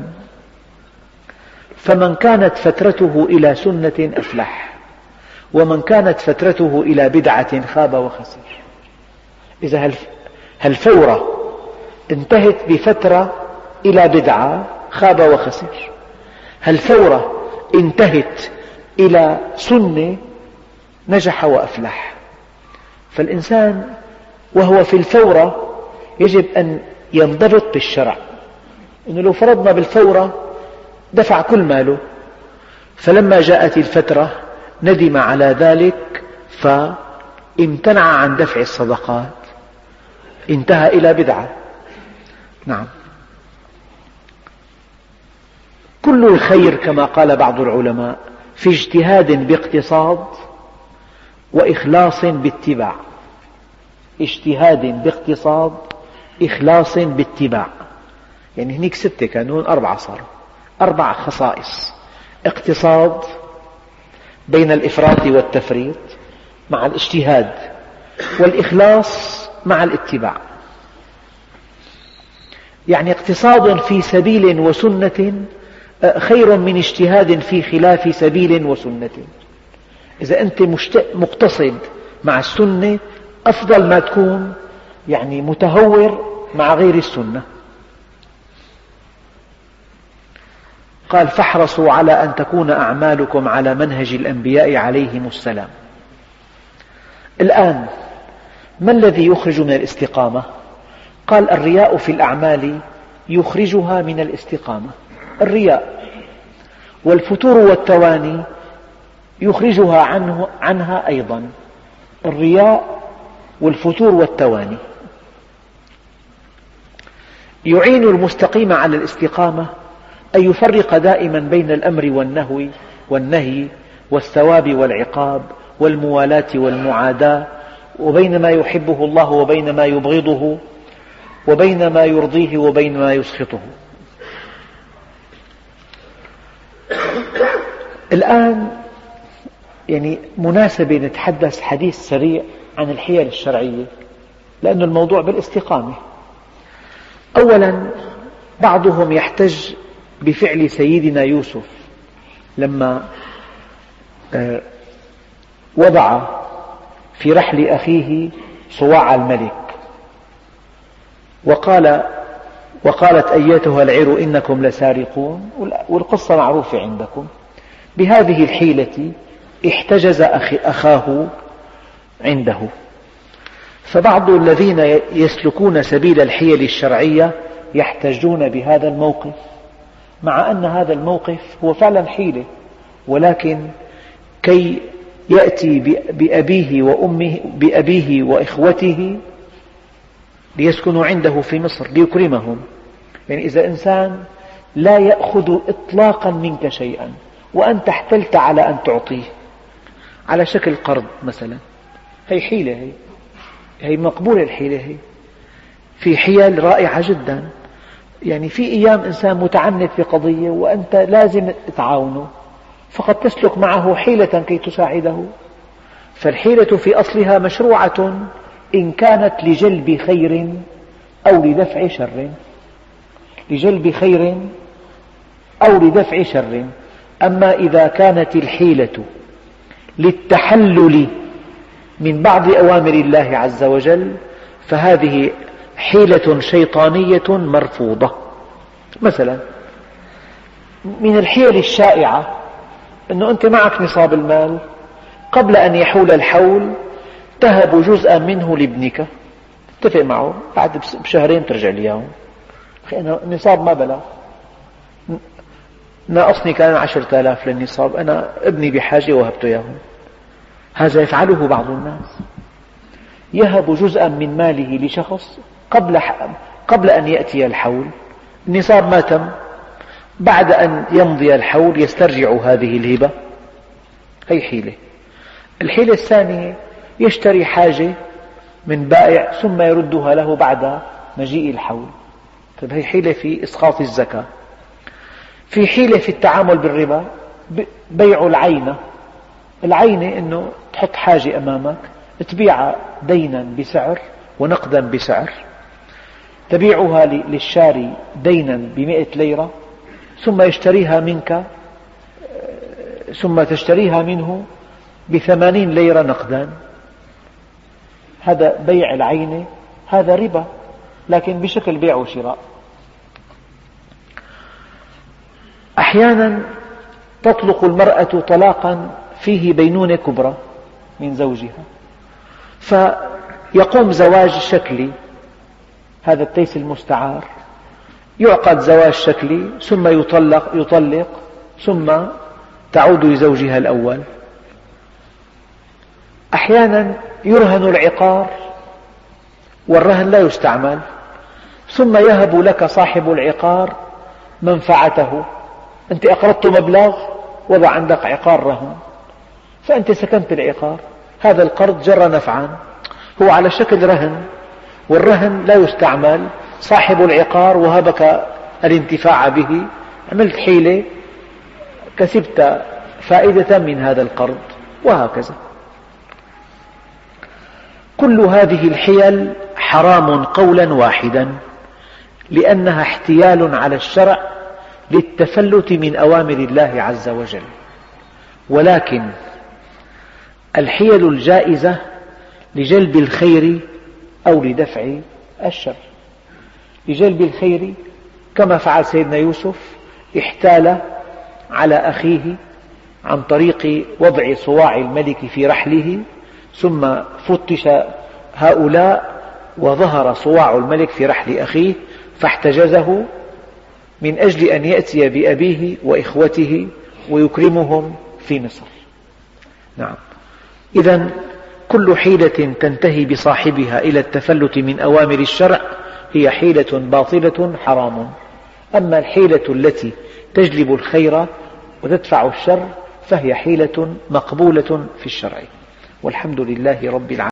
فمن كانت فترته إلى سنة أفلح، ومن كانت فترته إلى بدعة خاب وخسر. إذا هالفورة انتهت بفترة إلى بدعة خاب وخسر، هالفورة انتهت إلى سنة نجح وأفلح. فالإنسان وهو في الفورة يجب أن ينضبط بالشرع، إنه لو فرضنا بالفورة دفع كل ماله، فلما جاءت الفترة ندم على ذلك فامتنع عن دفع الصدقات، انتهى إلى بدعة. نعم، كل الخير كما قال بعض العلماء في اجتهاد باقتصاد وإخلاص باتباع. اجتهاد باقتصاد، إخلاص باتباع، يعني هنيك 6 كانوا 4 صاروا 4 خصائص: اقتصاد بين الإفراط والتفريط مع الاجتهاد، والإخلاص مع الاتباع. يعني اقتصاد في سبيل وسنة خير من اجتهاد في خلاف سبيل وسنة. إذا أنت مقتصد مع السنة أفضل ما تكون يعني متهور مع غير السنة. قال: فاحرصوا على أن تكون أعمالكم على منهج الأنبياء عليهم السلام. الآن ما الذي يخرج من الاستقامة؟ قال: الرياء في الأعمال يخرجها من الاستقامة، الرياء، والفتور والتواني يخرجها عنها أيضا، الرياء والفتور والتواني. يعين المستقيم على الاستقامة أن يفرق دائما بين الأمر والنهي والثواب والعقاب والموالاة والمعاداة، وبين ما يحبه الله وبين ما يبغضه، وبين ما يرضيه وبين ما يسخطه. الآن يعني مناسبة نتحدث حديث سريع عن الحيل الشرعية، لأن الموضوع بالاستقامة. أولا، بعضهم يحتج بفعل سيدنا يوسف لما وضع في رحل أخيه صواع الملك وقالت أيتها العير إنكم لسارقون، والقصة معروفة عندكم. بهذه الحيلة احتجز أخاه عنده. فبعض الذين يسلكون سبيل الحيل الشرعية يحتجون بهذا الموقف، مع أن هذا الموقف هو فعلا حيلة، ولكن كي يأتي بأبيه وإخوته ليسكنوا عنده في مصر ليكرمهم. يعني إذا إنسان لا يأخذ إطلاقا منك شيئا وأنت احتلت على أن تعطيه على شكل قرض مثلا، هي حيلة، هي مقبولة الحيلة. هي في حيل رائعة جدا. يعني في أيام إنسان متعنت بقضية وأنت لازم تعاونه، فقد تسلك معه حيلة كي تساعده. فالحيلة في أصلها مشروعة إن كانت لجلب خير أو لدفع شر، لجلب خير أو لدفع شر. أما إذا كانت الحيلة للتحلل من بعض أوامر الله عز وجل فهذه حيلة شيطانية مرفوضة. مثلا من الحيل الشائعة أنه أنت معك نصاب المال، قبل أن يحول الحول تهب جزءا منه لابنك، اتفق معه بعد بشهرين ترجع لي إياه. أنا النصاب ما بلغ، ناقصني كان 10,000 للنصاب، أنا ابني بحاجة وهبته إياه. هذا يفعله بعض الناس، يهب جزءا من ماله لشخص قبل أن يأتي الحول، النصاب ما تم، بعد أن يمضي الحول يسترجع هذه الهبة. هي حيلة. الحيلة الثانية يشتري حاجة من بائع ثم يردها له بعد مجيء الحول، طيب هي حيلة في إسقاط الزكاة. في حيلة في التعامل بالربا، بيع العينة. العينة أنه تحط حاجة أمامك تبيعها دينا بسعر ونقدا بسعر، تبيعها للشاري دينا ب100 ليرة ثم يشتريها منك، ثم تشتريها منه ب80 ليرة نقدا. هذا بيع العينة، هذا ربا لكن بشكل بيع وشراء. أحيانا تطلق المرأة طلاقا فيه بينونة كبرى من زوجها، فيقوم زواج شكلي، هذا التيس المستعار، يعقد زواج شكلي ثم يطلق ثم تعود لزوجها الأول. أحيانا يرهن العقار والرهن لا يستعمل، ثم يهب لك صاحب العقار منفعته. أنت أقرضت مبلغ، وضع عندك عقار رهن، فأنت سكنت العقار، هذا القرض جر نفعا، هو على شكل رهن والرهن لا يستعمل، صاحب العقار وهبك الانتفاع به، عملت حيلة كسبت فائدة من هذا القرض، وهكذا. كل هذه الحيل حرام قولا واحدا، لأنها احتيال على الشرع للتفلت من أوامر الله عز وجل. ولكن الحيل الجائزة لجلب الخير أو لدفع الشر. لجلب الخير كما فعل سيدنا يوسف، احتال على أخيه عن طريق وضع صواع الملك في رحله، ثم فتش هؤلاء وظهر صواع الملك في رحل أخيه فاحتجزه من أجل أن يأتي بأبيه وإخوته ويكرمهم في مصر. نعم، إذن كل حيلة تنتهي بصاحبها إلى التفلت من أوامر الشرع هي حيلة باطلة حرام. أما الحيلة التي تجلب الخير وتدفع الشر فهي حيلة مقبولة في الشرع. والحمد لله رب العالمين.